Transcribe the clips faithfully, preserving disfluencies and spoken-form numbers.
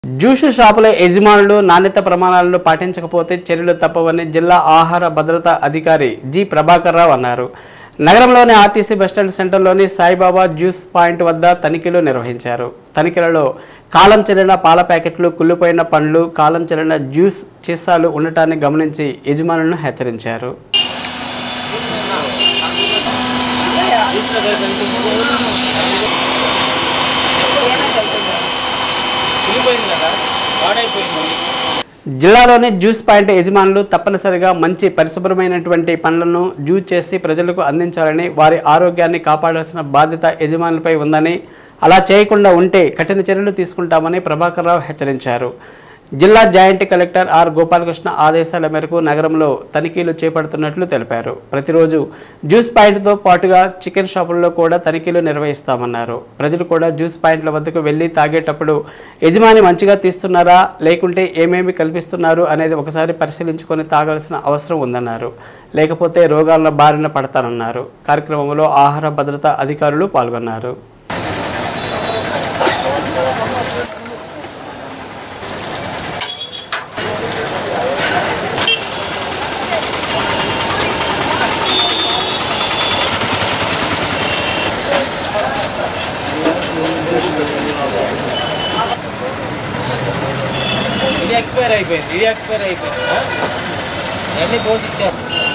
Juice షాపుల యజమానులు నాణ్యత ప్రమాణాలను పాటించకపోతే చర్యలు తప్పవని జిల్లా ఆహార భద్రతా అధికారి జి ప్రభాకర్ రావు అన్నారు. నగరంలోని ఆర్టీసీ బస్టాండ్ సెంటర్లోని సాయిబాబా జ్యూస్ పాయింట్ వద్ద తనిఖీలు నిర్వహించారు. తనిఖీలలో కాలం చెల్లిన పాల ప్యాకెట్లు, కుళ్ళిపోయిన పండ్లు, కాలం చెల్లిన జ్యూస్ సీసాలు ఉండటాన్ని గమనించి యజమానులను హెచ్చరించారు. జిల్లాలోని జ్యూస్ పాయింట్ యజమానులు తప్పనిసరిగా మంచి పరిశుభ్రమైనటువంటి పండ్లను జ్యూస్ చేసి ప్రజలకు అందించాలని, వారి ఆరోగ్యాన్ని కాపాడాల్సిన బాధ్యత యజమానులపై ఉందని, అలా చేయకుండా ఉంటే కఠిన చర్యలు తీసుకుంటామని ప్రభాకర్ రావు హెచ్చరించారు. జిల్లా జాయింట్ కలెక్టర్ ఆర్ గోపాలకృష్ణ ఆదేశాల మేరకు నగరంలో తనిఖీలు చేపడుతున్నట్లు తెలిపారు. ప్రతిరోజు జ్యూస్ పాయింట్తో పాటుగా చికెన్ షాపుల్లో కూడా తనిఖీలు నిర్వహిస్తామన్నారు. ప్రజలు కూడా జ్యూస్ పాయింట్ల వద్దకు వెళ్లి తాగేటప్పుడు యజమాని మంచిగా తీస్తున్నారా, లేకుంటే ఏమేమి కల్పిస్తున్నారు అనేది ఒకసారి పరిశీలించుకొని తాగాల్సిన అవసరం ఉందన్నారు. లేకపోతే రోగాల బారిన పడతానన్నారు. కార్యక్రమంలో ఆహార భద్రతా అధికారులు పాల్గొన్నారు. ఇది ఎక్స్పైర్ అయిపోయింది ఇది ఎక్స్పైర్ అయిపోయింది అన్నీ కోసి ఇచ్చారు.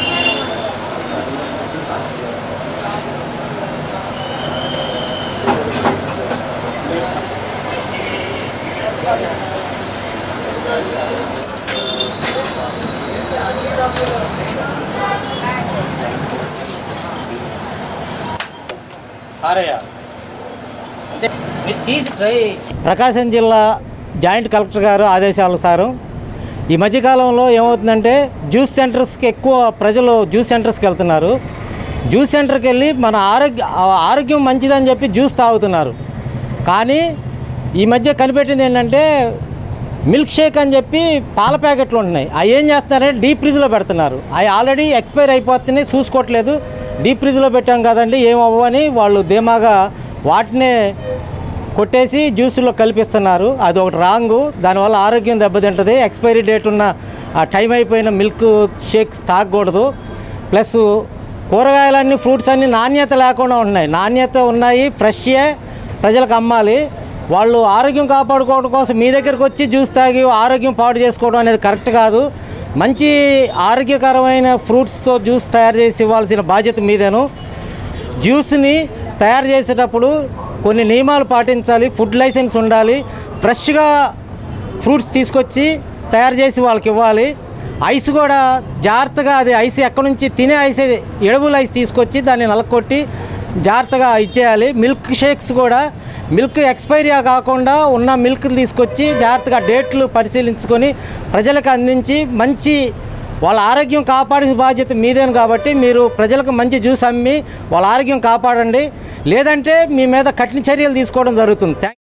ప్రకాశం జిల్లా జాయింట్ కలెక్టర్ గారు ఆదేశానుసారం ఈ మధ్యకాలంలో ఏమవుతుందంటే జ్యూస్ సెంటర్స్కి ఎక్కువ ప్రజలు జ్యూస్ సెంటర్స్కి వెళ్తున్నారు. జ్యూస్ సెంటర్కి వెళ్ళి మన ఆరోగ్య ఆరోగ్యం మంచిదని చెప్పి జ్యూస్ తాగుతున్నారు. కానీ ఈ మధ్య కనిపెట్టింది ఏంటంటే మిల్క్ షేక్ అని చెప్పి పాల ప్యాకెట్లు ఉంటున్నాయి. అవి ఏం చేస్తున్నారంటే డీప్ ఫ్రిడ్జ్లో పెడుతున్నారు. అవి ఆల్రెడీ ఎక్స్పైర్ అయిపోతున్నాయి, చూసుకోవట్లేదు. డీప్ ఫ్రిడ్జ్లో పెట్టాం కదండి ఏమవ్వని వాళ్ళు ధీమాగా వాటినే కొట్టేసి జ్యూస్లో కల్పిస్తున్నారు. అది ఒకటి రాంగు. దానివల్ల ఆరోగ్యం దెబ్బతింటుంది. ఎక్స్పైరీ డేట్ ఉన్న ఆ టైం అయిపోయిన మిల్క్ షేక్స్ తాగకూడదు. ప్లస్ కూరగాయలన్నీ, ఫ్రూట్స్ అన్నీ నాణ్యత లేకుండా ఉన్నాయి. నాణ్యత ఉన్నాయి, ఫ్రెష్యే ప్రజలకు అమ్మాలి. వాళ్ళు ఆరోగ్యం కాపాడుకోవడం కోసం మీ దగ్గరికి వచ్చి జ్యూస్ తాగి ఆరోగ్యం పాడు చేసుకోవడం అనేది కరెక్ట్ కాదు. మంచి ఆరోగ్యకరమైన ఫ్రూట్స్తో జ్యూస్ తయారు చేసి ఇవ్వాల్సిన బాధ్యత మీదేను. జ్యూస్ని తయారు చేసేటప్పుడు కొన్ని నియమాలు పాటించాలి. ఫుడ్ లైసెన్స్ ఉండాలి. ఫ్రెష్గా ఫ్రూట్స్ తీసుకొచ్చి తయారు చేసి వాళ్ళకి ఇవ్వాలి. ఐస్ కూడా జాగ్రత్తగా, అది ఐస్ ఎక్కడి నుంచి తినే ఐస్, ఎడబుల ఐస్ తీసుకొచ్చి దాన్ని నలకొట్టి జాగ్రత్తగా ఇచ్చేయాలి. మిల్క్ షేక్స్ కూడా మిల్క్ ఎక్స్పైరీ కాకుండా ఉన్న మిల్క్ తీసుకొచ్చి జాగ్రత్తగా డేట్లు పరిశీలించుకొని ప్రజలకు అందించి మంచి వాళ్ళ ఆరోగ్యం కాపాడే బాధ్యత మీదేను. కాబట్టి మీరు ప్రజలకు మంచి జ్యూస్ అమ్మి వాళ్ళ ఆరోగ్యం కాపాడండి. లేదంటే మీ మీద కఠిన చర్యలు తీసుకోవడం జరుగుతుంది.